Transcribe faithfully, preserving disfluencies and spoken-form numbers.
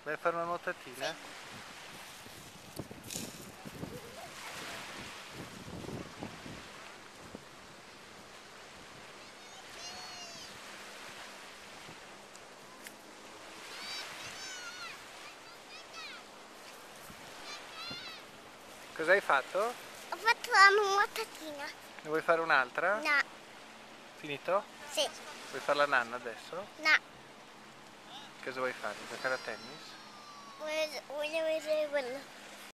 Vai a fare una nuotatina? Cosa hai fatto? Ho fatto la nuotatina. Ne vuoi fare un'altra? No. Finito? Sì. Vuoi fare la nanna adesso? No. Cosa vuoi fare? Giocare a tennis? Voglio, voglio vedere quello.